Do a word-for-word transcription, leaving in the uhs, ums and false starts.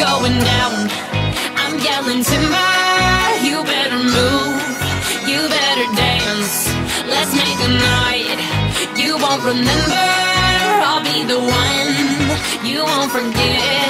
going down. I'm yelling timber, you better move, you better dance. Let's make a night you won't remember. I'll be the one you won't forget.